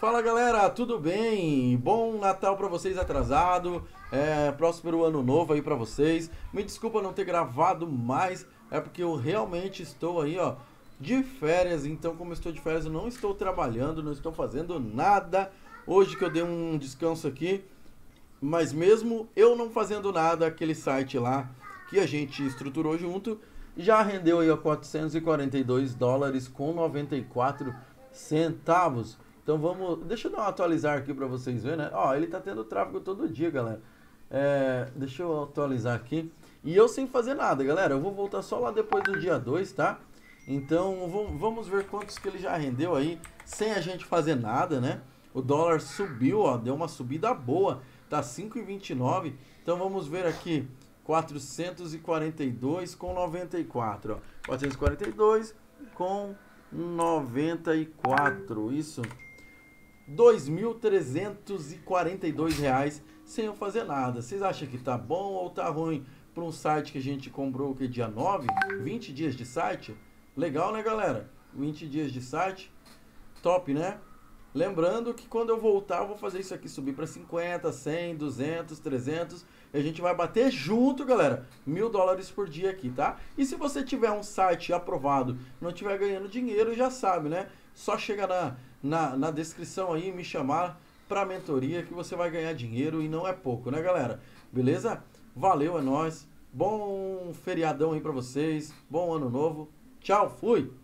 Fala galera, tudo bem? Bom Natal pra vocês atrasado, próspero ano novo aí pra vocês. Me desculpa não ter gravado mais, é porque eu realmente estou aí, ó, de férias. Então, como eu estou de férias, eu não estou trabalhando, não estou fazendo nada. Hoje que eu dei um descanso aqui, mas mesmo eu não fazendo nada, aquele site lá que a gente estruturou junto já rendeu aí ó, 442 dólares com 94 centavos. Então vamos, deixa eu dar um atualizar aqui para vocês verem, né? Ó, ele tá tendo tráfego todo dia, galera. Deixa eu atualizar aqui. E eu sem fazer nada, galera. Eu vou voltar só lá depois do dia 2, tá? Então vamos ver quantos que ele já rendeu aí sem a gente fazer nada, né? O dólar subiu, ó, deu uma subida boa, tá 5,29. Então vamos ver aqui, 442 com 94, ó. 442 com 94, isso. R$ 2.342 sem eu fazer nada. Vocês acham que tá bom ou tá ruim para um site que a gente comprou que dia 9? 20 dias de site? Legal, né, galera? 20 dias de site. Top, né? Lembrando que quando eu voltar, eu vou fazer isso aqui subir para 50, 100, 200, 300. E a gente vai bater junto, galera, $1.000 por dia aqui, tá? E se você tiver um site aprovado, não estiver ganhando dinheiro, já sabe, né? Só chega na descrição aí e me chamar para mentoria que você vai ganhar dinheiro e não é pouco, né, galera? Beleza? Valeu, é nóis. Bom feriadão aí para vocês. Bom ano novo. Tchau, fui!